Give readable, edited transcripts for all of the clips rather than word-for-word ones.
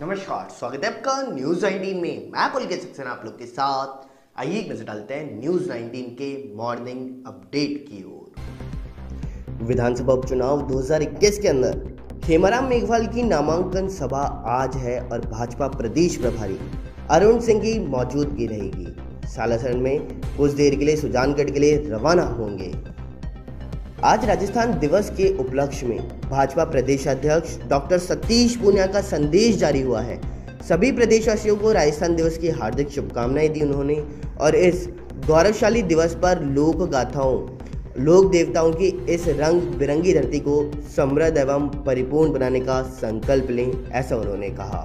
नमस्कार, स्वागत है आपका न्यूज 19 में। मैं पुलकित सक्सेना आप लोग के साथ। आइए एक नजर डालते हैं न्यूज 19 के मॉर्निंग अपडेट की ओर। विधानसभा उपचुनाव 2021 के अंदर खेमाराम मेघवाल की नामांकन सभा आज है और भाजपा प्रदेश प्रभारी अरुण सिंह की मौजूदगी रहेगी। सालासर में कुछ देर के लिए सुजानगढ़ के लिए रवाना होंगे। आज राजस्थान दिवस के उपलक्ष्य में भाजपा प्रदेश अध्यक्ष डॉक्टर सतीश पूनिया का संदेश जारी हुआ है। सभी प्रदेशवासियों को राजस्थान दिवस की हार्दिक शुभकामनाएं दी उन्होंने और इस गौरवशाली दिवस पर लोक गाथाओं, लोक देवताओं की इस रंग बिरंगी धरती को समृद्ध एवं परिपूर्ण बनाने का संकल्प लें, ऐसा उन्होंने कहा।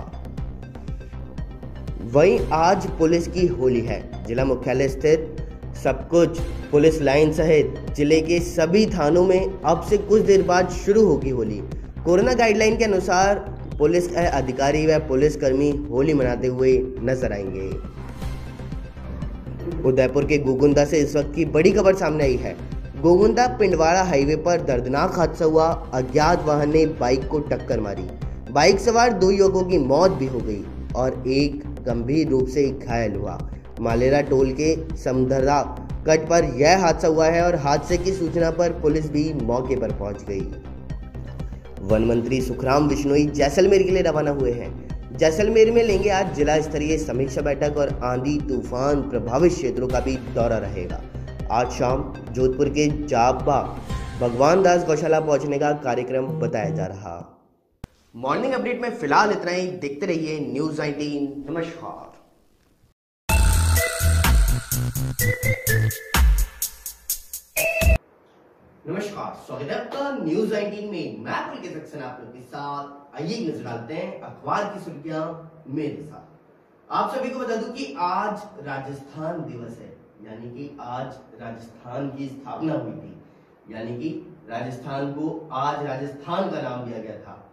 वहीं आज पुलिस की होली है। जिला मुख्यालय स्थित सब कुछ पुलिस लाइन सहित जिले के सभी थानों में अब से कुछ देर बाद शुरू होगी होली। कोरोना गाइडलाइन के अनुसार पुलिस अधिकारी व पुलिसकर्मी होली मनाते हुए नजर आएंगे। उदयपुर के गोगुंदा से इस वक्त की बड़ी खबर सामने आई है। गोगुंदा पिंडवाड़ा हाईवे पर दर्दनाक हादसा हुआ। अज्ञात वाहन ने बाइक को टक्कर मारी। बाइक सवार 2 युवकों की मौत भी हो गई और एक गंभीर रूप से घायल हुआ। मालेरा टोल के समधरा कट पर यह हादसा हुआ है और हादसे की सूचना पर पुलिस भी मौके पर पहुंच गई। वन मंत्री सुखराम बिश्नोई जैसलमेर के लिए रवाना हुए हैं। जैसलमेर में लेंगे आज जिला स्तरीय समीक्षा बैठक और आंधी तूफान प्रभावित क्षेत्रों का भी दौरा रहेगा। आज शाम जोधपुर के जाबा भगवान दास गौशाला पहुंचने का कार्यक्रम बताया जा रहा। मॉर्निंग अपडेट में फिलहाल इतना ही। देखते रहिए न्यूज 19। नमस्कार। नमस्कार, स्वागत है आपका न्यूज 19 में। मैं पुलकित सक्सेना आप लोग के साथ। आइए नजर डालते हैं अखबार की सुर्खियां मेरे साथ। आप सभी को बता दूं कि आज राजस्थान दिवस है, यानी कि आज राजस्थान की स्थापना हुई थी, यानी कि राजस्थान को आज राजस्थान का नाम दिया गया था।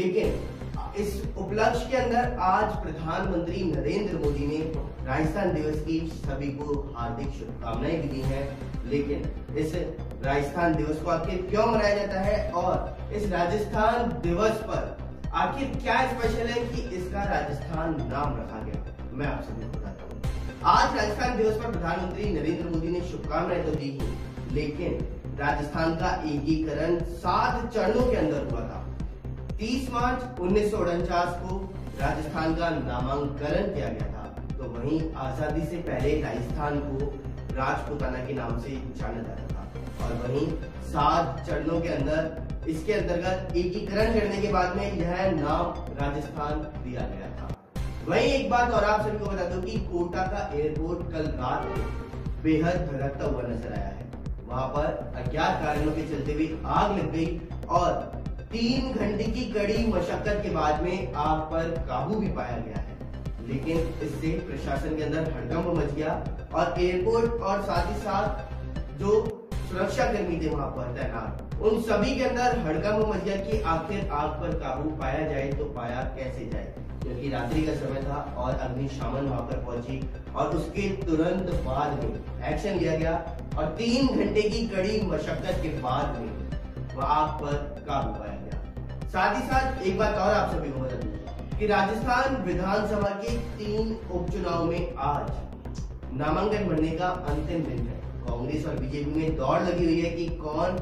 लेकिन इस उपलक्ष्य के अंदर आज प्रधानमंत्री नरेंद्र मोदी ने राजस्थान दिवस की सभी को हार्दिक शुभकामनाएं भी दी हैं। लेकिन इस राजस्थान दिवस को आखिर क्यों मनाया जाता है और इस राजस्थान दिवस पर आखिर क्या स्पेशल है कि इसका राजस्थान नाम रखा गया, मैं आप सभी को बताता हूँ। आज राजस्थान दिवस पर प्रधानमंत्री नरेंद्र मोदी ने शुभकामनाएं तो दी ही, लेकिन राजस्थान का एकीकरण 7 चरणों के अंदर हुआ था। 30 मार्च 1949 को राजस्थान का नामांकन किया गया था। तो वहीं आजादी से पहले राजस्थान को राजपूताना के नाम से जाना जाता था और वहीं 7 चरणों के अंदर इसके अंतर्गत एकीकरण करने के बाद में यह नाम राजस्थान दिया गया था। वहीं एक बात और आप सभी को बता दूं कि कोटा का एयरपोर्ट कल रात में बेहद धड़कता हुआ नजर आया है। वहां पर अज्ञात कारणों के चलते हुए आग लग गई और 3 घंटे की कड़ी मशक्कत के बाद में आग पर काबू भी पाया गया है। लेकिन इससे प्रशासन के अंदर हड़कंप मच गया और एयरपोर्ट और साथ ही साथ जो सुरक्षा कर्मी थे वहां पर तैनात, उन सभी के अंदर हड़कंप मच गया कि आखिर आग पर काबू पाया जाए तो पाया कैसे जाए, क्योंकि रात्रि का समय था और अग्निशमन वहां पर पहुंची और उसके तुरंत बाद में एक्शन लिया गया और 3 घंटे की कड़ी मशक्कत के बाद में वह आग पर काबू पाया गया। साथ ही साथ एक बात और आप सभी को बता दूं कि राजस्थान विधानसभा के 3 उपचुनाव में आज नामांकन भरने का अंतिम दिन है। कांग्रेस और बीजेपी में दौड़ लगी हुई है कि कौन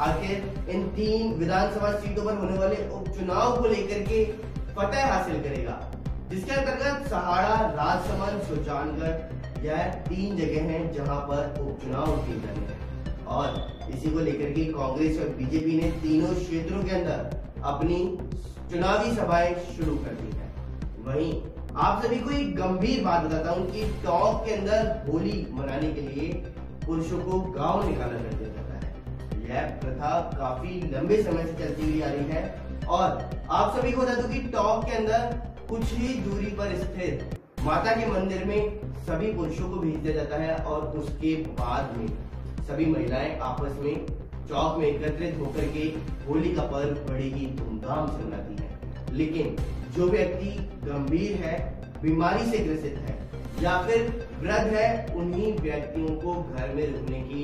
आखिर इन 3 विधानसभा सीटों पर होने वाले उपचुनाव को लेकर के फतह हासिल करेगा, जिसके अंतर्गत सहाड़ा, राजसमंद, सुजानगढ़, यह 3 जगह हैं जहां पर उपचुनाव किए जाने हैं और इसी को लेकर के कांग्रेस और बीजेपी ने तीनों क्षेत्रों के अंदर अपनी चुनावी सभाएं शुरू कर दी है। वहीं आप सभी को एक गंभीर बात बताता हूं कि टॉप के अंदर होली मनाने के लिए पुरुषों को गांव निकाला कर दिया जाता है। यह प्रथा काफी लंबे समय से चलती हुई आ रही है और आप सभी को बता दूं कि टॉप के अंदर कुछ ही दूरी पर स्थित माता के मंदिर में सभी पुरुषों को भेज दिया जाता है और उसके बाद में सभी महिलाएं आपस में चौक में एकत्रित होकर के होली का पर्व बड़ी ही धूमधाम से मनाती है। लेकिन जो व्यक्ति गंभीर है, बीमारी से ग्रसित है या फिर वृद्ध है, उन्हीं व्यक्तियों को घर में रुकने की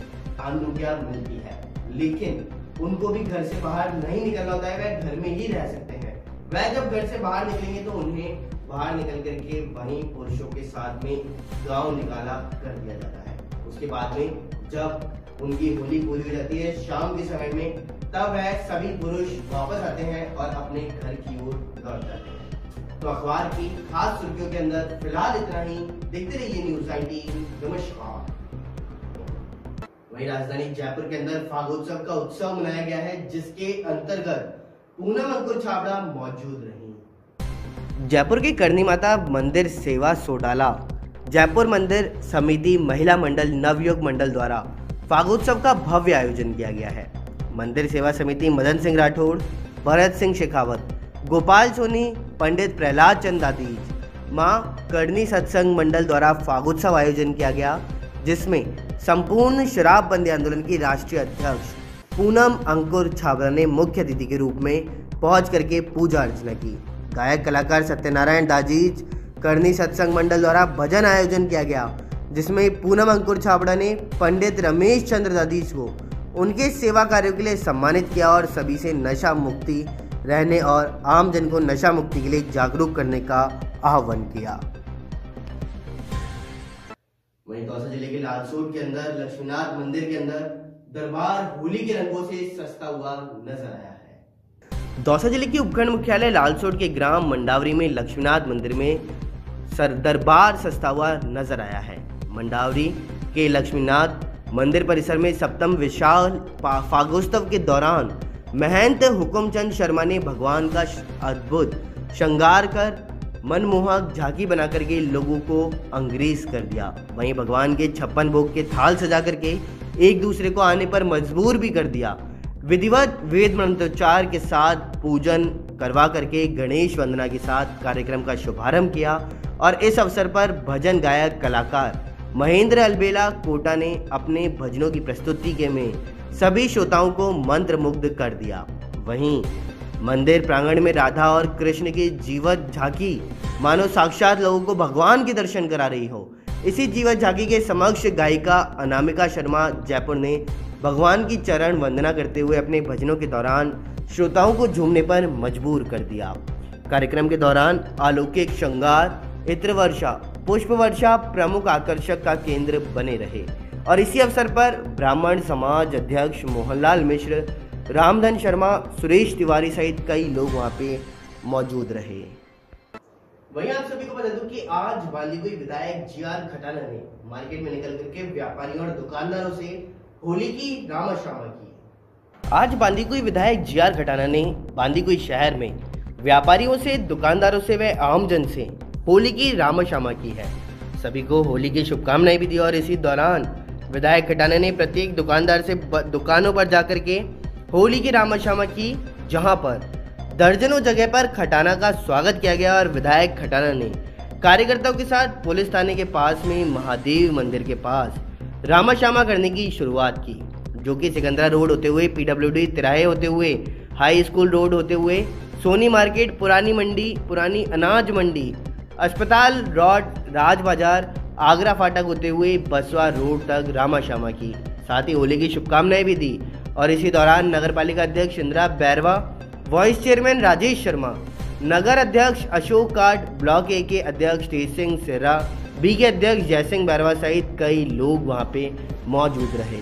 अनुज्ञा मिलती है, लेकिन उनको भी घर से बाहर नहीं निकलना होता है, वह घर में ही रह सकते हैं। वह जब घर से बाहर निकलेंगे तो उन्हें बाहर निकल करके वहीं पुरुषों के साथ में गांव निकाला कर दिया जाता है। उसके बाद में जब उनकी होली पूरी हो जाती है शाम के समय में, तब वह सभी पुरुष वापस आते हैं और अपने घर की ओर लौट जाते हैं। तो अखबार की खास सुर्खियों के अंदर फिलहाल इतना ही। देखते रहिए न्यूज़ 19। नमस्कार। वहीं राजधानी जयपुर के अंदर फागोत्सव का उत्सव मनाया गया है, जिसके अंतर्गत पूनम अंकुर छाबड़ा मौजूद रही। जयपुर के करनी माता मंदिर सेवा सोडाला जयपुर मंदिर समिति महिला मंडल नवयुग मंडल द्वारा फागोत्सव का भव्य आयोजन किया गया है। मंदिर सेवा समिति मदन सिंह राठौड़, भरत सिंह शेखावत, गोपाल सोनी, पंडित प्रहलाद चंद दादीज, मां करनी सत्संग मंडल द्वारा फागोत्सव आयोजन किया गया, जिसमें संपूर्ण शराबबंदी आंदोलन की राष्ट्रीय अध्यक्ष पूनम अंकुर छाबड़ा ने मुख्य अतिथि के रूप में पहुंच करके पूजा अर्चना की। गायक कलाकार सत्यनारायण दाजीज करनी सत्संग मंडल द्वारा भजन आयोजन किया गया, जिसमें पूनम अंकुर छाबड़ा ने पंडित रमेश चंद्र दादीज को उनके सेवा कार्यों के लिए सम्मानित किया और सभी से नशा मुक्ति रहने और आम जन को नशा मुक्ति के लिए जागरूक करने का आह्वान किया। वहीं दौसा जिले के लालसोट के अंदर लक्ष्मीनाथ मंदिर के अंदर दरबार होली के रंगों से सजता हुआ नजर आया है। दौसा जिले के उपखंड मुख्यालय लालसोट के ग्राम मंडावरी में लक्ष्मीनाथ मंदिर में दरबार सजता हुआ नजर आया है। मंडावरी के लक्ष्मीनाथ मंदिर परिसर में सप्तम विशाल फागोत्सव के दौरान महंत हुकुमचंद शर्मा ने भगवान का अद्भुत श्रृंगार कर मनमोहक झांकी बना करके लोगों को अंग्रेज कर दिया। वहीं भगवान के 56 भोग के थाल सजा करके एक दूसरे को आने पर मजबूर भी कर दिया। विधिवत वेद मंत्रोच्चार के साथ पूजन करवा करके गणेश वंदना के साथ कार्यक्रम का शुभारंभ किया और इस अवसर पर भजन गायक कलाकार महेंद्र अलबेला कोटा ने अपने भजनों की प्रस्तुति के में सभी श्रोताओं को मंत्रमुग्ध कर दिया। वहीं मंदिर प्रांगण में राधा और कृष्ण की जीवत झांकी मानो साक्षात लोगों को भगवान के दर्शन करा रही हो। इसी जीवत झांकी के समक्ष गायिका अनामिका शर्मा जयपुर ने भगवान की चरण वंदना करते हुए अपने भजनों के दौरान श्रोताओं को झूमने पर मजबूर कर दिया। कार्यक्रम के दौरान अलौकिक श्रृंगार, इत्र वर्षा, पुष्प वर्षा प्रमुख आकर्षक का केंद्र बने रहे और इसी अवसर पर ब्राह्मण समाज अध्यक्ष मोहनलाल मिश्र, रामधन शर्मा, सुरेश तिवारी सहित कई लोग वहां पे मौजूद रहे। वहीं आप सभी को बता दूं कि आज बालीगुई विधायक जीआर खटाना ने मार्केट में निकल करके व्यापारियों और दुकानदारों से होली की रामाश्यामा की। आज बालीगुई विधायक जीआर खटाना ने बालीगुई शहर में व्यापारियों से, दुकानदारों से व आमजन से होली की रामाश्यामा की है। सभी को होली की शुभकामनाएं भी दी और इसी दौरान विधायक खटाना ने प्रत्येक दुकानदार से दुकानों पर जाकर के होली की रामाश्यामा की, जहां पर दर्जनों जगह पर खटाना का स्वागत किया गया और विधायक खटाना ने कार्यकर्ताओं के साथ पुलिस थाने के पास में महादेव मंदिर के पास रामाश्यामा करने की शुरुआत की, जो कि सिकंदरा रोड होते हुए पीडब्ल्यूडी तिराहे होते हुए हाई स्कूल रोड होते हुए सोनी मार्केट, पुरानी मंडी, पुरानी अनाज मंडी, अस्पताल रोड, राज बाजार, आगरा फाटक होते हुए बसवा रोड तक रामाश्यामा की। साथ ही होली की शुभकामनाएं भी दी और इसी दौरान नगर पालिका अध्यक्ष इंदिरा बैरवा, वाइस चेयरमैन राजेश शर्मा, नगर अध्यक्ष अशोक काट, ब्लॉक ए के अध्यक्ष तेज सिंह सेरा, बी के अध्यक्ष जयसिंह बैरवा सहित कई लोग वहां पे मौजूद रहे।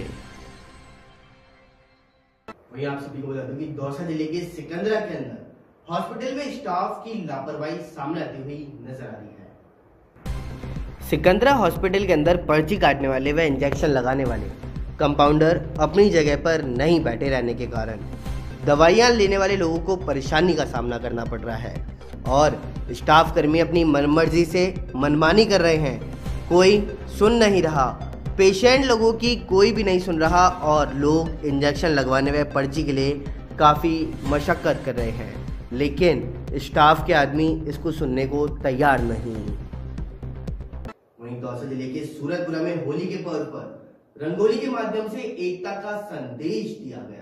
वहीं आप सभी को बता दूं कि दौसा जिले के सिकंदरा के अंदर हॉस्पिटल में स्टाफ की लापरवाही सामने आती हुई नजर आ रही है। सिकंदरा हॉस्पिटल के अंदर पर्ची काटने वाले व इंजेक्शन लगाने वाले कंपाउंडर अपनी जगह पर नहीं बैठे रहने के कारण दवाइयां लेने वाले लोगों को परेशानी का सामना करना पड़ रहा है और स्टाफ कर्मी अपनी मनमर्जी से मनमानी कर रहे हैं। कोई सुन नहीं रहा, पेशेंट लोगों की कोई भी नहीं सुन रहा और लोग इंजेक्शन लगवाने व पर्ची के लिए काफ़ी मशक्क़त कर रहे हैं, लेकिन स्टाफ के आदमी इसको सुनने को तैयार नहीं। वहीं दौसा जिले के सूरतपुरा में होली के पर्व पर रंगोली के माध्यम से एकता का संदेश दिया गया।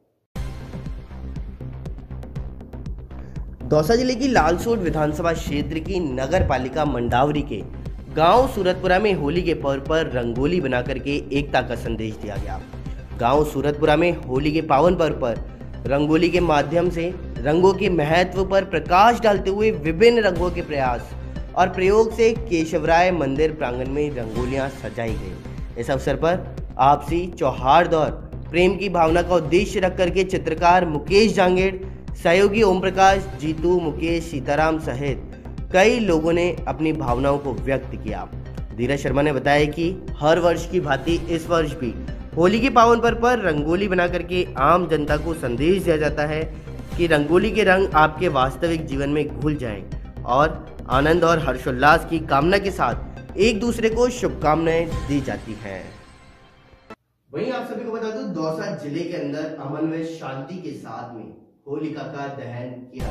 दौसा जिले की लालसोट विधानसभा क्षेत्र की नगर पालिका मंडावरी के गांव सूरतपुरा में होली के पर्व पर रंगोली बना करके एकता का संदेश दिया गया। गांव सूरतपुरा में होली के पावन पर्व पर रंगोली के माध्यम से रंगों के महत्व पर प्रकाश डालते हुए विभिन्न रंगों के प्रयास और प्रयोग से केशवराय मंदिर प्रांगण में रंगोलियां सजाई गई। इस अवसर पर आपसी सौहार्द और प्रेम की भावना का उद्देश्य रख करके चित्रकार मुकेश जांगेड़, सहयोगी ओम प्रकाश, जीतू, मुकेश, सीताराम सहित कई लोगों ने अपनी भावनाओं को व्यक्त किया। धीरज शर्मा ने बताया कि हर वर्ष की भांति इस वर्ष भी होली के पावन पर्व पर रंगोली बना करके आम जनता को संदेश दिया जाता है कि रंगोली के रंग आपके वास्तविक जीवन में घुल जाएं और आनंद और हर्षोल्लास की कामना के साथ एक दूसरे को शुभकामनाएं दी जाती हैं। वहीं आप सभी को बता दूं, दौसा जिले के अंदर अमन व शांति के साथ में होलिका का दहन किया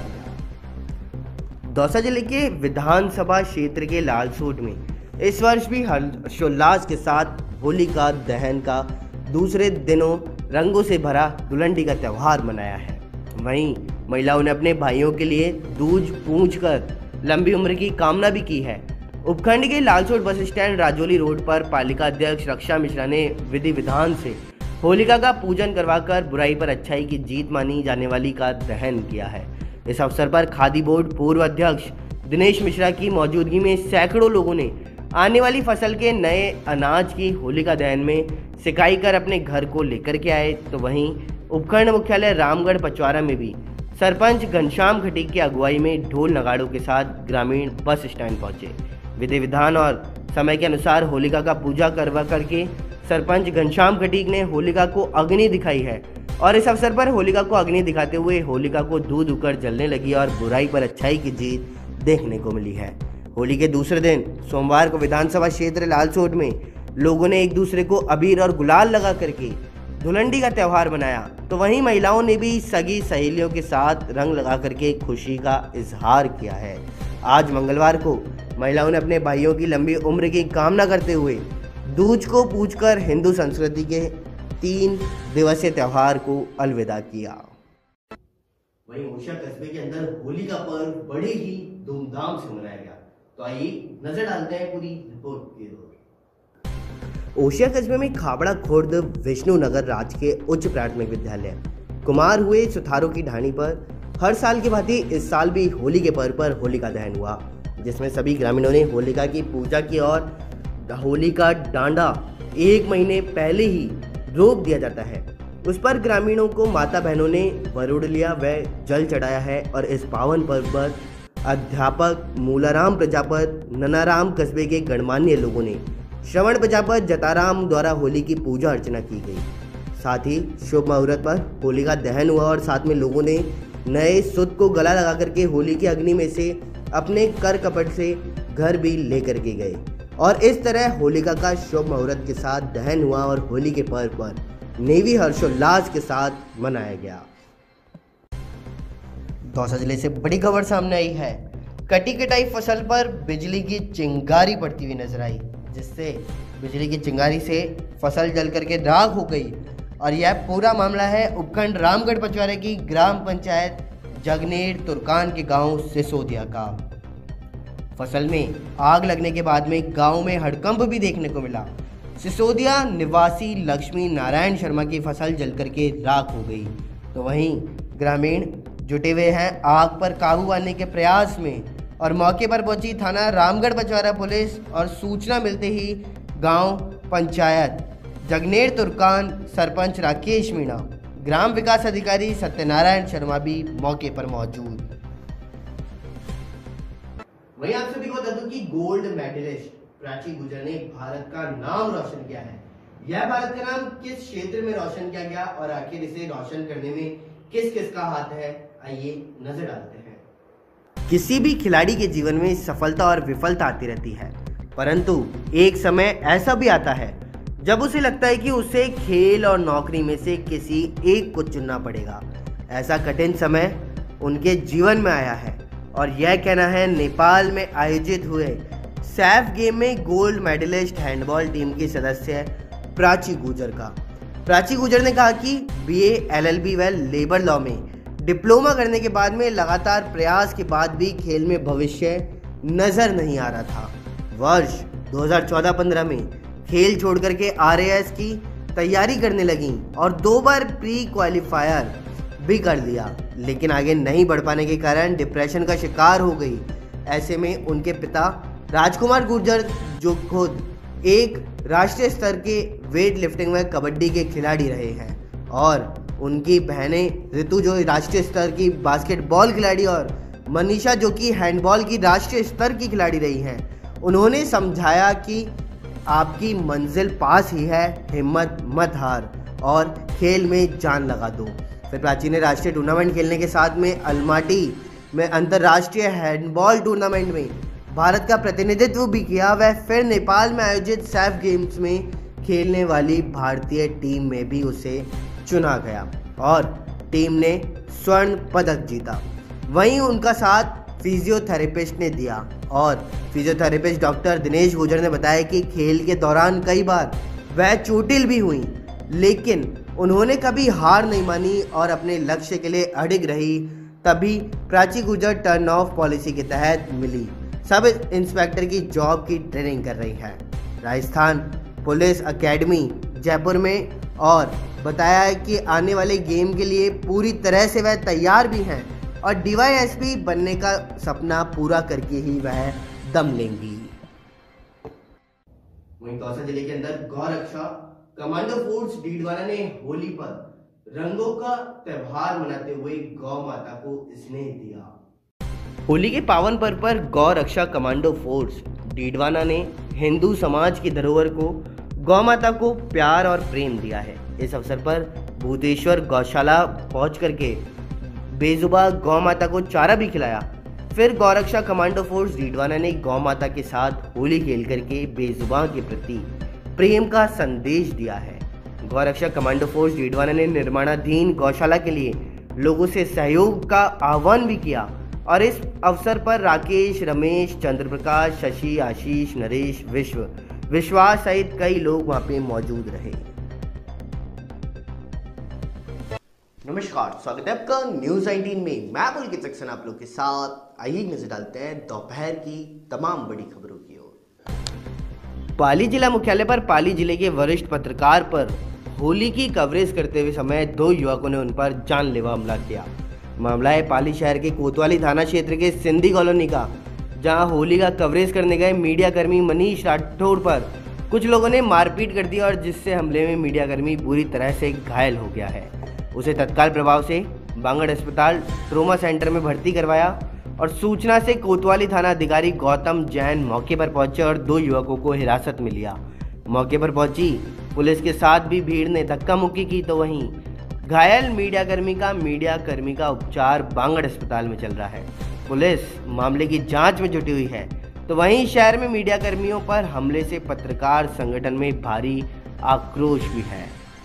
गया। दौसा जिले के विधानसभा क्षेत्र के लालसोट में इस वर्ष भी हर्षोल्लास के साथ होलिका दहन का दूसरे दिनों रंगों से भरा धुलंडी का त्यौहार मनाया है। वहीं महिलाओं ने अपने भाइयों के लिए दूज पूछ कर लंबी उम्र की कामना भी की है। उपखंड के Lalsot bus stand Rajauli road पर पालिका अध्यक्ष रक्षा मिश्रा ने विधि विधान से होलिका का पूजन करवाकर बुराई पर अच्छाई की जीत मानी जाने वाली का दहन किया है। इस अवसर पर खादी बोर्ड पूर्व अध्यक्ष दिनेश मिश्रा की मौजूदगी में सैकड़ों लोगों ने आने वाली फसल के नए अनाज की होलिका दहन में सिकाई कर अपने घर को लेकर के आए। तो वहीं उपखंड मुख्यालय रामगढ़ पचवारा में भी सरपंच घनश्याम खटीक की अगुवाई में ढोल नगाड़ों के साथ ग्रामीण बस स्टैंड पहुंचे। विधि विधान और समय के अनुसार होलिका का पूजा करवा करके सरपंच घनश्याम खटीक ने होलिका को अग्नि दिखाई है और इस अवसर पर होलिका को अग्नि दिखाते हुए होलिका को दूध उकर जलने लगी और बुराई पर अच्छाई की जीत देखने को मिली है। होली के दूसरे दिन सोमवार को विधानसभा क्षेत्र लालसोट में लोगों ने एक दूसरे को अबीर और गुलाल लगा करके धुलंडी का त्यौहार मनाया। तो वहीं महिलाओं ने भी सगी सहेलियों के साथ रंग लगा करके खुशी का इजहार किया है। आज मंगलवार को महिलाओं ने अपने भाइयों की लंबी उम्र की कामना करते हुए दूज को पूजकर हिंदू संस्कृति के 3 दिवसीय त्यौहार को अलविदा किया। वहीं ओशिया कस्बे के अंदर होली का पर्व बड़े ही धूमधाम से मनाया गया। तो आइए नजर डालते हैं पूरी रिपोर्ट की ओर। ओशिया कस्बे में खाबड़ा खुर्द विष्णु नगर राजकीय उच्च प्राथमिक विद्यालय कुमार हुए सुथारों की ढाणी पर हर साल की भांति इस साल भी होली के पर्व पर होलिका दहन हुआ, जिसमें सभी ग्रामीणों ने होलिका की पूजा की और होली का डांडा 1 महीने पहले ही रोक दिया जाता है। उस पर ग्रामीणों को माता बहनों ने वरुड़ लिया व जल चढ़ाया है और इस पावन पर्व पर अध्यापक मूलाराम प्रजापत, ननाराम कस्बे के गणमान्य लोगों ने श्रवण प्रजापत, जताराम द्वारा होली की पूजा अर्चना की गई। साथ ही शुभ मुहूर्त पर होली का दहन हुआ और साथ में लोगों ने नए सुत को गला लगा करके होली की अग्नि में से अपने कर कपट से घर भी लेकर के गए और इस तरह होलिका का शुभ मुहूर्त के साथ दहन हुआ और होली के पर्व पर नेवी हर्षोल्लास के साथ मनाया गया। दौसा जिले से बड़ी खबर सामने आई है। कटी कटाई फसल पर बिजली की चिंगारी पड़ती हुई नजर आई, जिससे बिजली की चिंगारी से फसल जल करके राख हो गई और यह पूरा मामला है उपखंड रामगढ़ पचवारे की ग्राम पंचायत जगनेर तुर्कान के गांव सिसोदिया का। फसल में आग लगने के बाद में गांव में हड़कंप भी देखने को मिला। सिसोदिया निवासी लक्ष्मी नारायण शर्मा की फसल जल करके राख हो गई। तो वहीं ग्रामीण जुटे हुए हैं आग पर काबू पाने के प्रयास में और मौके पर पहुंची थाना रामगढ़ पचवारा पुलिस और सूचना मिलते ही गांव पंचायत जगनेर तुर्कान सरपंच राकेश मीणा, ग्राम विकास अधिकारी सत्यनारायण शर्मा भी मौके पर मौजूद। वहीं आप सभी को बता दूं कि गोल्ड मेडलिस्ट प्राची गुर्जर ने भारत का नाम रोशन किया है। यह भारत का नाम किस क्षेत्र में रोशन किया गया और आखिर इसे रोशन करने में किस किस का हाथ है, आइए नजर डालते हैं। किसी भी खिलाड़ी के जीवन में सफलता और विफलता आती रहती है, परंतु एक समय ऐसा भी आता है जब उसे लगता है कि उसे खेल और नौकरी में से किसी एक को चुनना पड़ेगा। ऐसा कठिन समय उनके जीवन में आया है और यह कहना है नेपाल में आयोजित हुए सैफ गेम में गोल्ड मेडलिस्ट हैंडबॉल टीम की सदस्य प्राची गुर्जर का। प्राची गुर्जर ने कहा कि BA LLB व लेबर लॉ में डिप्लोमा करने के बाद में लगातार प्रयास के बाद भी खेल में भविष्य नजर नहीं आ रहा था। वर्ष 2014-15 में खेल छोड़कर के RAS की तैयारी करने लगी और 2 बार प्री क्वालिफायर भी कर लिया, लेकिन आगे नहीं बढ़ पाने के कारण डिप्रेशन का शिकार हो गई। ऐसे में उनके पिता राजकुमार गुर्जर, जो खुद एक राष्ट्रीय स्तर के वेट लिफ्टिंग में कबड्डी के खिलाड़ी रहे हैं, और उनकी बहनें ऋतु जो राष्ट्रीय स्तर की बास्केटबॉल खिलाड़ी और मनीषा जो कि हैंडबॉल की राष्ट्रीय स्तर की खिलाड़ी रही हैं, उन्होंने समझाया कि आपकी मंजिल पास ही है, हिम्मत मत हार और खेल में जान लगा दो। फिर प्राची ने राष्ट्रीय टूर्नामेंट खेलने के साथ में अलमाटी में अंतर्राष्ट्रीय हैंडबॉल टूर्नामेंट में भारत का प्रतिनिधित्व भी किया। वह फिर नेपाल में आयोजित सैफ गेम्स में खेलने वाली भारतीय टीम में भी उसे चुना गया और टीम ने स्वर्ण पदक जीता। वहीं उनका साथ फिजियोथेरेपिस्ट ने दिया और फिजियोथेरेपिस्ट डॉक्टर दिनेश गुर्जर ने बताया कि खेल के दौरान कई बार वह चोटिल भी हुई, लेकिन उन्होंने कभी हार नहीं मानी और अपने लक्ष्य के लिए अडिग रही। तभी Prachi Gurjar turn off policy के तहत मिली सब इंस्पेक्टर की जॉब की ट्रेनिंग कर रही है राजस्थान पुलिस अकेडमी जयपुर में, और बताया है कि आने वाले गेम के लिए पूरी तरह से वह तैयार भी हैं और डीवाईएसपी बनने का सपना पूरा करके ही वह दम लेंगी। वहीं दौसा जिले के अंदर गौरक्षा कमांडो फोर्स डीडवाना ने होली पर रंगों का त्योहार मनाते हुए गौ माता को स्नेह दिया। होली के पावन पर्व पर गौ रक्षा कमांडो फोर्स डीडवाना ने हिंदू समाज की धरोहर को गौ माता को प्यार और प्रेम दिया है। इस अवसर पर भूतेश्वर गौशाला पहुंच करके बेजुबा गौ माता को चारा भी खिलाया। फिर गौरक्षा कमांडो फोर्स डीडवाना ने गौ माता के साथ होली खेल करके बेजुबा के प्रति प्रेम का संदेश दिया है। गौरक्षा कमांडो फोर्स डीडवाना ने निर्माणाधीन गौशाला के लिए लोगों से सहयोग का आह्वान भी किया और इस अवसर पर राकेश, रमेश, चंद्रप्रकाश, शशि, आशीष, नरेश, विश्वास सहित कई लोग वहां पे मौजूद रहे। नमस्कार, स्वागत है आपका न्यूज 19 में। मैं पुलकित सक्सेना आप लोग के साथ। आइए नजर डालते हैं दोपहर की तमाम बड़ी खबरों की ओर। पाली जिला मुख्यालय पर पाली जिले के वरिष्ठ पत्रकार पर होली की कवरेज करते हुए समय 2 युवकों ने उन पर जानलेवा हमला किया। मामला है पाली शहर के कोतवाली थाना क्षेत्र के सिंधी कॉलोनी का, जहां होली का कवरेज करने गए मीडियाकर्मी मनीष राठौड़ पर कुछ लोगों ने मारपीट कर दी और जिससे हमले में मीडियाकर्मी बुरी तरह से घायल हो गया है। उसे तत्काल प्रभाव से बांगड़ अस्पताल ट्रोमा सेंटर में भर्ती करवाया और सूचना से कोतवाली थाना अधिकारी गौतम जैन मौके पर पहुंचे और 2 युवकों को हिरासत में लिया। मौके पर पहुंची पुलिस के साथ भी भीड़ ने धक्का मुक्की की, तो वहीं घायल मीडियाकर्मी का उपचार बांगड़ अस्पताल में चल रहा है। पुलिस मामले की जांच में जुटी हुई है। तो वहीं शहर में मीडियाकर्मियों पर हमले से पत्रकार संगठन में भारी आक्रोश भी है।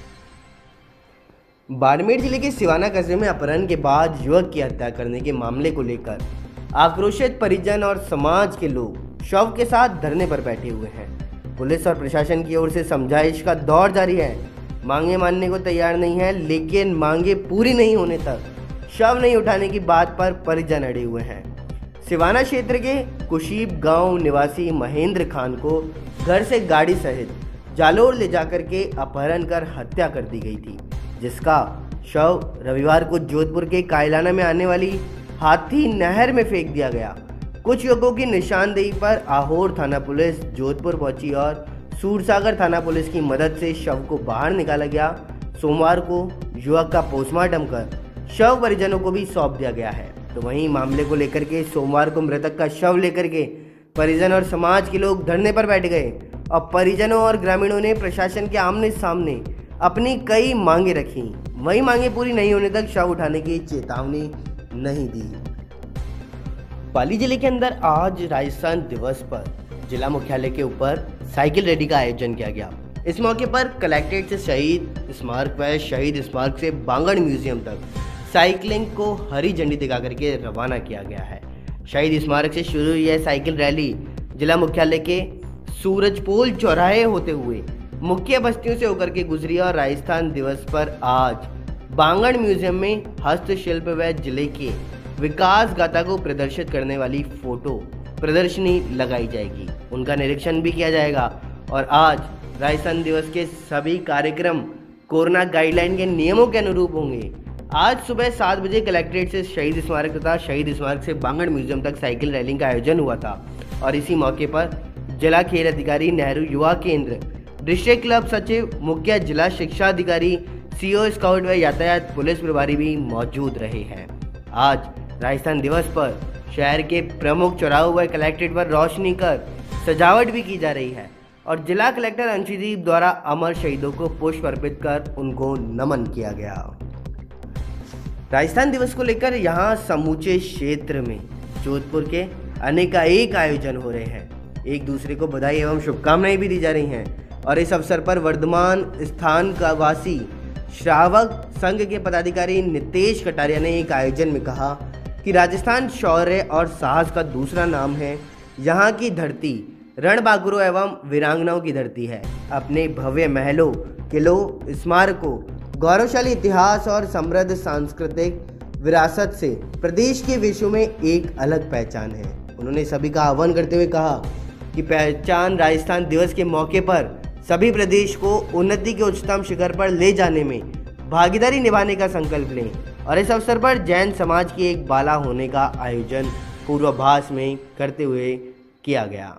बाड़मेर जिले के सिवाना कस्बे में अपहरण के बाद युवक की हत्या करने के मामले को लेकर आक्रोशित परिजन और समाज के लोग शव के साथ धरने पर बैठे हुए हैं। पुलिस और प्रशासन की ओर से समझाइश का दौर जारी है। मांगे मानने को तैयार नहीं है, लेकिन मांगे पूरी नहीं होने तक शव नहीं उठाने की बात पर परिजन अड़े हुए हैं। सिवाना क्षेत्र के कुशीब गांव निवासी महेंद्र खान को घर से गाड़ी सहित जालोर ले जाकर के अपहरण कर हत्या कर दी गई थी, जिसका शव रविवार को जोधपुर के कायलाना में आने वाली हाथी नहर में फेंक दिया गया। कुछ युवकों की निशानदेही पर आहोर थाना पुलिस जोधपुर पहुंची और सूरसागर थाना पुलिस की मदद से शव को बाहर निकाला गया। सोमवार को युवक का पोस्टमार्टम कर शव परिजनों को भी सौंप दिया गया है। तो वहीं मामले को लेकर के सोमवार को मृतक का शव लेकर के परिजन और समाज के लोग धरने पर बैठ गए और परिजनों और ग्रामीणों ने प्रशासन के आमने सामने अपनी कई मांगे रखी। वही मांगे पूरी नहीं होने तक शव उठाने की चेतावनी नहीं दी। पाली जिले के अंदर आज राजस्थान दिवस पर जिला मुख्यालय के ऊपर साइकिल रैली का आयोजन किया गया। इस मौके पर कलेक्ट्रेट से शहीद स्मारक व शहीद स्मारक से बांगड़ म्यूजियम तक साइकिलिंग को हरी झंडी दिखा करके रवाना किया गया है। शहीद स्मारक से शुरू हुई यह साइकिल रैली जिला मुख्यालय के सूरजपोल चौराहे होते हुए मुख्य बस्तियों से होकर के गुजरी और राजस्थान दिवस पर आज बांगड़ म्यूजियम में हस्तशिल्प व जिले के विकास गाथा को प्रदर्शित करने वाली फोटो प्रदर्शनी लगाई जाएगी, उनका निरीक्षण भी किया जाएगा। और आज राजस्थान दिवस के सभी कार्यक्रम कोरोना गाइडलाइन के नियमों के अनुरूप होंगे। आज सुबह 7 बजे कलेक्ट्रेट से शहीद स्मारक तथा शहीद स्मारक से बांगड़ म्यूजियम तक साइकिल रैली का आयोजन हुआ था और इसी मौके पर जिला खेल अधिकारी, नेहरू युवा केंद्र, डिस्ट्रिक्ट क्लब सचिव, मुख्य जिला शिक्षा अधिकारी, सीओ स्काउट व यातायात पुलिस प्रभारी भी मौजूद रहे हैं। आज राजस्थान दिवस पर शहर के प्रमुख चौराहों व कलेक्ट्रेट पर रोशनी कर सजावट भी की जा रही है और जिला कलेक्टर अंशुदीप द्वारा अमर शहीदों को पुष्प अर्पित कर उनको नमन किया गया। राजस्थान दिवस को लेकर यहाँ समूचे क्षेत्र में जोधपुर के अनेकानेक आयोजन हो रहे हैं। एक दूसरे को बधाई एवं शुभकामनाएं भी दी जा रही हैं और इस अवसर पर वर्धमान स्थान का वासी श्रावक संघ के पदाधिकारी नितेश कटारिया ने एक आयोजन में कहा कि राजस्थान शौर्य और साहस का दूसरा नाम है। यहाँ की धरती रणबांकुरों एवं वीरांगनाओं की धरती है। अपने भव्य महलों, किलों, स्मारकों, गौरवशाली इतिहास और समृद्ध सांस्कृतिक विरासत से प्रदेश के विश्व में एक अलग पहचान है। उन्होंने सभी का आह्वान करते हुए कहा कि पहचान राजस्थान दिवस के मौके पर सभी प्रदेश को उन्नति के उच्चतम शिखर पर ले जाने में भागीदारी निभाने का संकल्प लें और इस अवसर पर जैन समाज की एक बाला होने का आयोजन पूर्वाभास में करते हुए किया गया।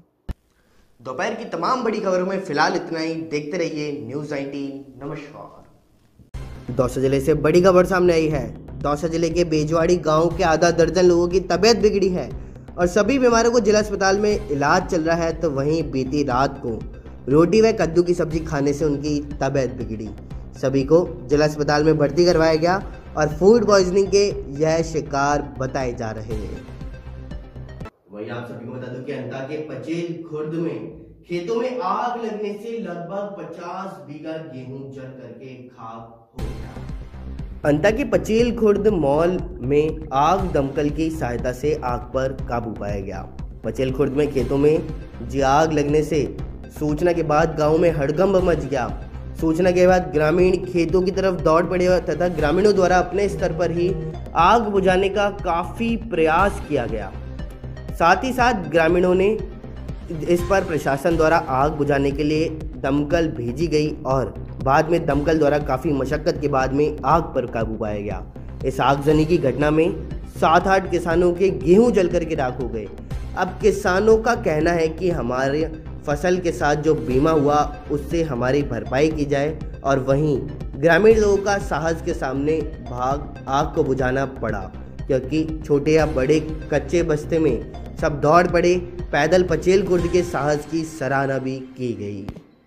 दोपहर की तमाम बड़ी खबरों में फिलहाल इतना ही। देखते रहिए न्यूज़ 19। नमस्कार। दौसा जिले से बड़ी खबर सामने आई है। दौसा जिले के बेजवाड़ी गांव के आधा दर्जन लोगों की तबीयत बिगड़ी है और सभी बीमारों को जिला अस्पताल में इलाज चल रहा है, तो वहीं बीती रात को रोटी व कद्दू की सब्जी खाने से उनकी तबीयत बिगड़ी। सभी को जिला अस्पताल में भर्ती करवाया गया और फूड पॉइजनिंग के यह शिकार बताए जा रहे हैं। वहीं आप सभी को बता दूं कि अंता के पचेल खुर्द में खेतों में आग लगने से लगभग 50 बीघा गेहूं जल करके खाक हो गया। अंता के पचेल खुर्द मॉल में आग दमकल की सहायता से आग पर काबू पाया गया। पचेल खुर्द में खेतों में आग लगने से सूचना के बाद गांव में हड़कंप मच गया। सूचना के बाद ग्रामीण खेतों की तरफ दौड़ पड़े तथा ग्रामीणों द्वारा अपने स्तर पर ही आग बुझाने का काफी प्रयास किया गया। साथ ही साथ ग्रामीणों ने इस पर प्रशासन द्वारा आग बुझाने के लिए दमकल भेजी गई और बाद में दमकल द्वारा काफ़ी मशक्कत के बाद में आग पर काबू पाया गया। इस आगजनी की घटना में 7-8 किसानों के गेहूं जल करके राख हो गए। अब किसानों का कहना है कि हमारे फसल के साथ जो बीमा हुआ उससे हमारी भरपाई की जाए और वहीं ग्रामीण लोगों का साहस के सामने आग को बुझाना पड़ा, क्योंकि छोटे या बड़े कच्चे बस्ते में सब दौड़ पड़े। पैदल पचेल खुर्द के साहस की सराहना भी की गई।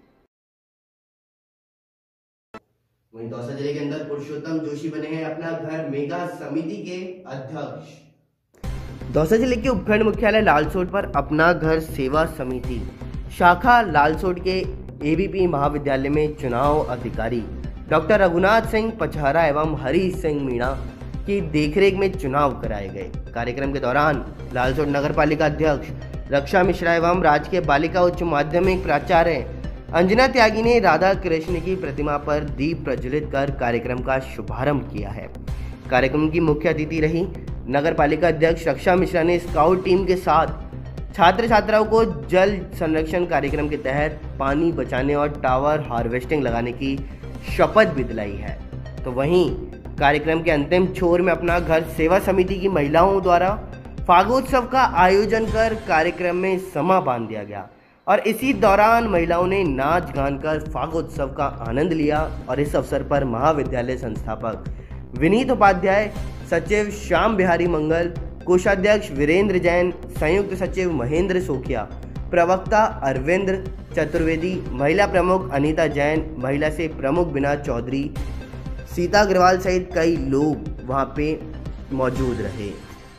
वहीं दौसा जिले के अंदर पुरुषोत्तम जोशी बने हैं अपना घर मेगा समिति के अध्यक्ष। दौसा जिले के उपखंड मुख्यालय लालसोट पर अपना घर सेवा समिति शाखा लालसोट के एबीपी महाविद्यालय में चुनाव अधिकारी डॉक्टर रघुनाथ सिंह पचहरा एवं हरीश सिंह मीणा की देखरेख में चुनाव कराए गए। कार्यक्रम के दौरान लालसोट नगर पालिका अध्यक्ष रक्षा मिश्रा एवं राजकीय बालिका उच्च माध्यमिक प्राचार्य अंजना त्यागी ने राधा कृष्ण की प्रतिमा पर दीप प्रज्वलित कर कार्यक्रम का शुभारंभ किया है। कार्यक्रम की मुख्य अतिथि रही नगर पालिका अध्यक्ष रक्षा मिश्रा ने स्काउट टीम के साथ छात्र छात्राओं को जल संरक्षण कार्यक्रम के तहत पानी बचाने और टावर हार्वेस्टिंग लगाने की शपथ भी दिलाई है। तो वहीं कार्यक्रम के अंतिम छोर में अपना घर सेवा समिति की महिलाओं द्वारा फागोत्सव का आयोजन कर कार्यक्रम में समा बांध दिया गया और इसी दौरान महिलाओं ने नाच गान कर फागोत्सव का आनंद लिया और इस अवसर पर महाविद्यालय संस्थापक विनीत उपाध्याय, सचिव श्याम बिहारी मंगल, कोषाध्यक्ष वीरेंद्र जैन, संयुक्त सचिव महेंद्र सोखिया, प्रवक्ता अरविंद चतुर्वेदी, महिला प्रमुख अनीता जैन, महिला से प्रमुख बिना चौधरी, सीता अग्रवाल सहित कई लोग वहां पे मौजूद रहे।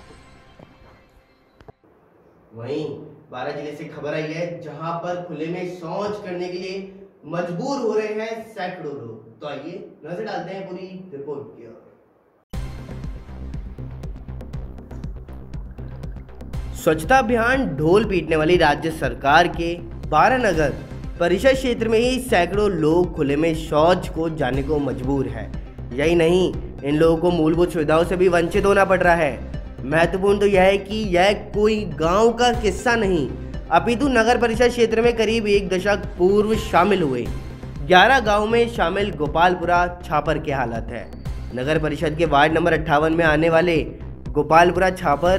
वहीं 12 जिले से खबर आई है जहां पर खुले में शौच करने के लिए मजबूर हो रहे हैं सैकड़ों लोग। तो आइए नजर डालते हैं पूरी रिपोर्ट की ओर। स्वच्छता अभियान ढोल पीटने वाली राज्य सरकार के 12 नगर परिषद क्षेत्र में ही सैकड़ों लोग खुले में शौच को जाने को मजबूर है। यही नहीं, इन लोगों को मूलभूत सुविधाओं से भी वंचित होना पड़ रहा है। महत्वपूर्ण तो यह है कि यह कोई गांव का किस्सा नहीं, अपितु नगर परिषद क्षेत्र में करीब 1 दशक पूर्व शामिल हुए 11 गांव में शामिल गोपालपुरा छापर की हालत है। नगर परिषद के वार्ड नंबर 58 में आने वाले गोपालपुरा छापर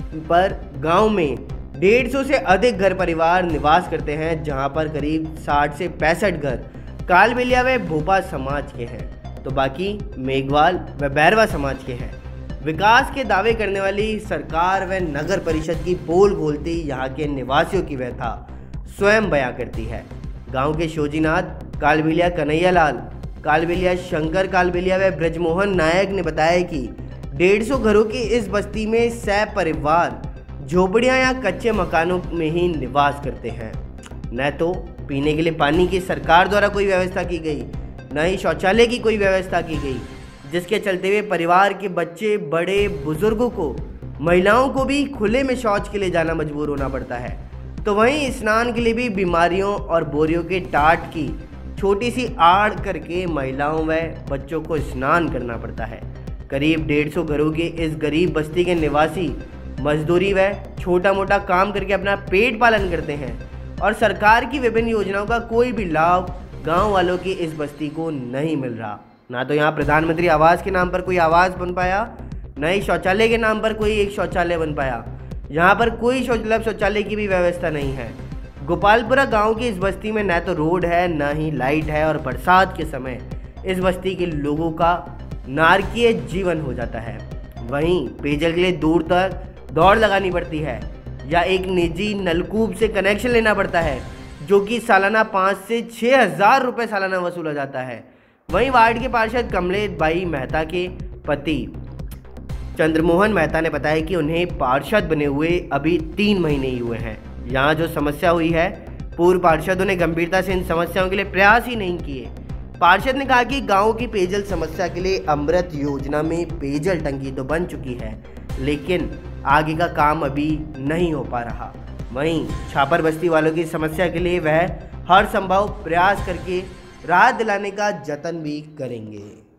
पर गांव में 150 से अधिक घर परिवार निवास करते हैं, जहां पर करीब 60 से 65 घर कालबेलिया व भोपा समाज के हैं तो बाकी मेघवाल व बैरवा समाज के हैं। विकास के दावे करने वाली सरकार व नगर परिषद की पोल खोलती यहाँ के निवासियों की व्यथा स्वयं बयां करती है। गांव के शोजीनाथ कालबेलिया, कन्हैया लाल कालबेलिया, शंकर कालबेलिया व ब्रजमोहन नायक ने बताया कि 150 घरों की इस बस्ती में 100 परिवार झोपड़ियां या कच्चे मकानों में ही निवास करते हैं। न तो पीने के लिए पानी की सरकार द्वारा कोई व्यवस्था की गई, न ही शौचालय की कोई व्यवस्था की गई, जिसके चलते हुए परिवार के बच्चे, बड़े बुजुर्गों को, महिलाओं को भी खुले में शौच के लिए जाना मजबूर होना पड़ता है। तो वहीं स्नान के लिए भी बीमारियों और बोरियों के टाट की छोटी सी आड़ करके महिलाओं व बच्चों को स्नान करना पड़ता है। करीब 150 घरों के इस गरीब बस्ती के निवासी मजदूरी व छोटा मोटा काम करके अपना पेट पालन करते हैं और सरकार की विभिन्न योजनाओं का कोई भी लाभ गांव वालों की इस बस्ती को नहीं मिल रहा। ना तो यहाँ प्रधानमंत्री आवास के नाम पर कोई आवास बन पाया, न ही शौचालय के नाम पर कोई एक शौचालय बन पाया। यहाँ पर कोई शौचालय की भी व्यवस्था नहीं है। गोपालपुरा गांव की इस बस्ती में न तो रोड है, न ही लाइट है और बरसात के समय इस बस्ती के लोगों का नारकीय जीवन हो जाता है। वहीं पेयजल के लिए दूर तक दौड़ लगानी पड़ती है या एक निजी नलकूप से कनेक्शन लेना पड़ता है, जो कि सालाना 5 से 6 हज़ार रुपये सालाना वसूला जाता है। वहीं वार्ड के पार्षद कमलेश भाई मेहता के पति चंद्रमोहन मेहता ने बताया कि उन्हें पार्षद बने हुए अभी 3 महीने ही हुए हैं। यहाँ जो समस्या हुई है, पूर्व पार्षदों ने गंभीरता से इन समस्याओं के लिए प्रयास ही नहीं किए। पार्षद ने कहा कि गांव की पेयजल समस्या के लिए अमृत योजना में पेयजल टंकी तो बन चुकी है, लेकिन आगे का काम अभी नहीं हो पा रहा। वहीं छापर बस्ती वालों की समस्या के लिए वह हर संभव प्रयास करके राहत दिलाने का जतन भी करेंगे।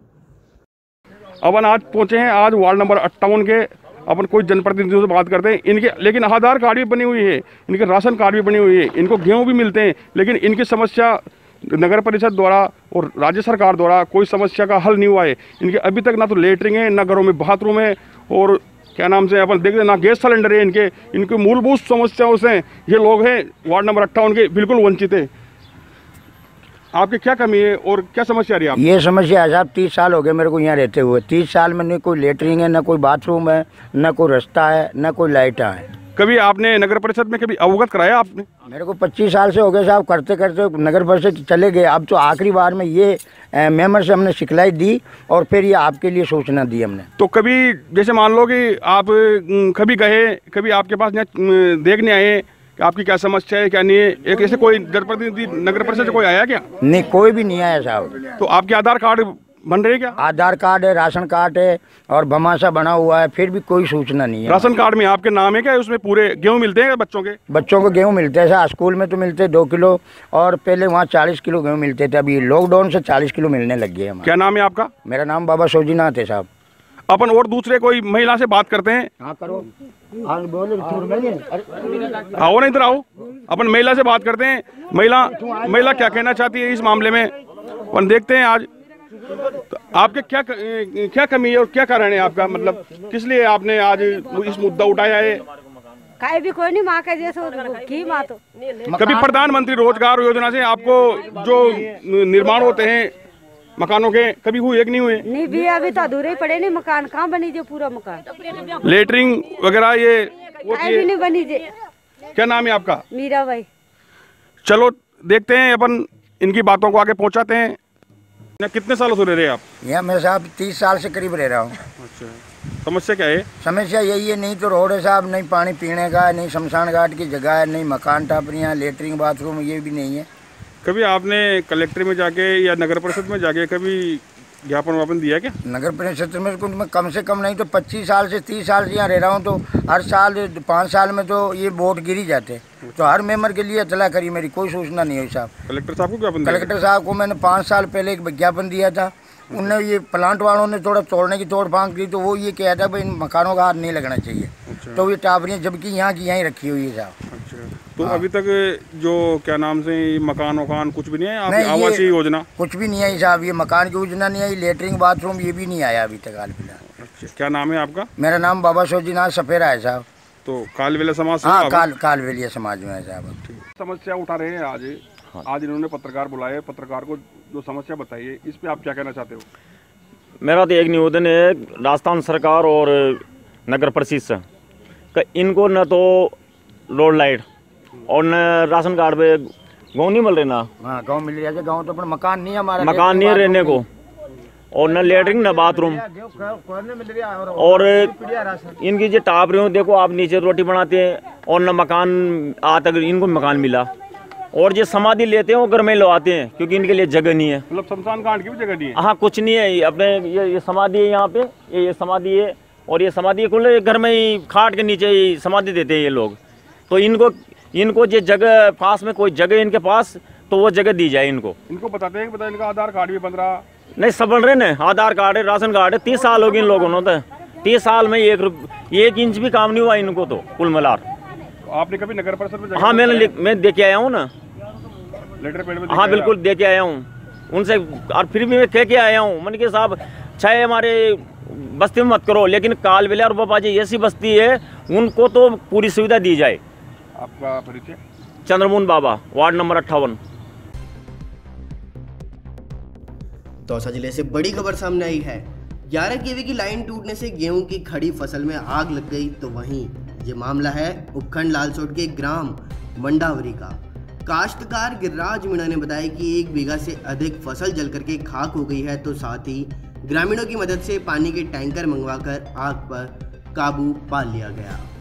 अपन आज पहुंचे हैं, आज वार्ड नंबर 58 के अपन कोई जनप्रतिनिधियों से बात करते हैं। इनके लेकिन आधार कार्ड भी बनी हुई है, इनके राशन कार्ड भी बनी हुई है, इनको गेहूं भी मिलते हैं, लेकिन इनकी समस्या नगर परिषद द्वारा और राज्य सरकार द्वारा कोई समस्या का हल नहीं हुआ है। इनके अभी तक ना तो लेटरिंग है, ना घरों में बाथरूम है और क्या नाम से अपन देखते हैं ना गैस सिलेंडर है। इनके मूलभूत समस्याओं से ये लोग हैं वार्ड नंबर 58 के बिल्कुल वंचित है। आपकी क्या कमी है और क्या समस्या रही है? ये समस्या है साहब, 30 साल हो गए मेरे को यहाँ रहते हुए। 30 साल में न कोई लेटरिंग है, न कोई बाथरूम है, न कोई रास्ता है, न कोई लाइट है। कभी आपने नगर परिषद में कभी अवगत कराया आपने? मेरे को 25 साल से हो गए साहब, करते करते नगर परिषद चले गए। अब तो आखिरी बार में ये मेंबर से हमने शिकायत दी और फिर ये आपके लिए सूचना दी हमने। तो कभी जैसे मान लो कि आप कभी गए, कभी आपके पास देखने आए कि आपकी क्या समस्या है क्या नहीं है, एक ऐसे कोई जनप्रतिनिधि नगर परिषद से कोई आया क्या? नहीं, कोई भी नहीं आया साहब। तो आपके आधार कार्ड बन रहे क्या? आधार कार्ड है, राशन कार्ड है और भमासा बना हुआ है, फिर भी कोई सूचना नहीं है। राशन कार्ड में आपके नाम है क्या? उसमें पूरे गेहूं मिलते हैं बच्चों के? बच्चों को गेहूं मिलते हैं साहब, स्कूल में तो मिलते हैं 2 किलो और पहले वहाँ 40 किलो गेहूं मिलते थे। अभी लॉकडाउन से 40 किलो मिलने लग गए। क्या नाम है आपका? मेरा नाम बाबा शोजीनाथ है साहब। अपन और दूसरे कोई महिला से बात करते हैं। हाँ करो, आओ ना, इधर आओ, अपन महिला से बात करते हैं। महिला क्या कहना चाहती है इस मामले में, अपन देखते हैं आज। तो आपके क्या कमी है और क्या कारण है आपका, मतलब किस लिए आपने आज इस मुद्दा उठाया है? काहे भी कोई नहीं माँ के जैसे की माँ तो कभी प्रधानमंत्री रोजगार योजना से आपको जो निर्माण होते हैं मकानों के, कभी हुए कि नहीं हुए? नहीं भी, अभी तो अधूरे ही पड़े। नहीं मकान कहाँ बनी जो पूरा मकान, लेटरिंग वगैरह ये भी नहीं बनी जे। क्या नाम है आपका? मीरा भाई। चलो देखते हैं, अपन इनकी बातों को आगे पहुंचाते हैं। कितने सालों से रह रहे हैं आप यहाँ? मैं साहब 30 साल से करीब रह रहा हूँ। अच्छा, समस्या क्या है? समस्या यही है, नहीं तो रोड है साहब, नहीं पानी पीने का, नहीं शमशान घाट की जगह है, नहीं मकान टापरियाँ, लेटरिन बाथरूम ये भी नहीं है। कभी आपने कलेक्टर में जाके या नगर परिषद में जाके कभी ज्ञापन वापन दिया क्या? नगर परिषद में मैं कम से कम नहीं तो 25 साल से 30 साल से यहाँ रह रहा हूँ, तो हर साल 5 साल में तो ये वोट गिर ही जाते। तो हर मेंबर के लिए इतला करी, मेरी कोई सूचना नहीं हुई साहब। कलेक्टर साहब को ज्ञापन दिया? कलेक्टर साहब को मैंने 5 साल पहले एक विज्ञापन दिया था। उनने ये प्लांट वालों ने थोड़ा तोड़ने की तोड़ फांक की, तो वो ये कहा था भाई इन मकानों का हाथ नहीं लगना चाहिए। अच्छा। तो ये टावरियाँ जबकि यहाँ की यहीं रखी हुई है साहब। अच्छा। तो अभी तक जो क्या नाम से मकान वकान कुछ भी नहीं है, नहीं, आपकी आवासीय योजना कुछ भी नहीं है साहब। ये मकान की योजना नहीं आई, लेटरिन बाथरूम ये भी नहीं आया अभी तक हाल फिलहाल। अच्छा, क्या नाम है आपका? मेरा नाम बाबा सोजीनाथ सफेरा है साहब। तो कालवेला समाज से? हाँ, कालवेलिया समाज में है साहब। समस्या उठा रहे हैं आज इन्होंने पत्रकार बुलाए, पत्रकार को जो समस्या बताइए, इस पे आप क्या कहना चाहते हो? मेरा तो एक निवेदन है राजस्थान सरकार और नगर परिषद से कि इनको न तो रोड लाइट और न राशन कार्ड पे गाँव नहीं मिल रहे ना। हाँ, गाँव मिल रहा है, गाँव तो अपना मकान नहीं है हमारा, मकान नहीं है रहने को, और न लेटरिन न बाथरूम। और इनकी जो टाप रही हो, देखो आप नीचे रोटी बनाते हैं और न मकान आज तक इनको मकान मिला। और जो समाधि लेते हैं वो घर में लवाते हैं क्योंकि इनके लिए जगह नहीं है। मतलब शमशान घाट की भी जगह नहीं है? हाँ, कुछ नहीं है। अपने ये समाधि है यहाँ पे, ये समाधि है, और ये समाधि खुले घर में ही खाट के नीचे ही समाधि देते हैं ये लोग। तो इनको जो जगह पास में कोई जगह इनके पास, तो वो जगह दी जाए इनको। इनको बताते हैं कि इनका आधार कार्ड भी बन रहा नहीं, सब बन रहे ना, आधार कार्ड है, राशन कार्ड है। 30 साल हो गए इन लोगों ने, तो 30 साल में 1 इंच भी काम नहीं हुआ इनको तो कुल मिलाकर। आपने कभी नगर परिषद में? हाँ, मैं दे के आया हूँ ना, लेटर पेड में? हाँ बिल्कुल दे के आया हूँ उनसे, और फिर भी मैं कह के आया हूँ मन के साहब चाहे हमारे बस्ती में मत करो, लेकिन कालवेला और बाबाजी ऐसी बस्ती है उनको तो पूरी सुविधा दी जाए। आपका परिचय? Chandramohan Baba, ward number 58। दौसा जिले से बड़ी खबर सामने आई है। 11 केवी की लाइन टूटने से गेहूं की खड़ी फसल में आग लग गई। तो वहीं ये मामला है उपखंड लालसोट के ग्राम मंडावरी का। काश्तकार गिरिराज मीणा ने बताया कि 1 बीघा से अधिक फसल जल करके खाक हो गई है। तो साथ ही ग्रामीणों की मदद से पानी के टैंकर मंगवाकर आग पर काबू पा लिया गया।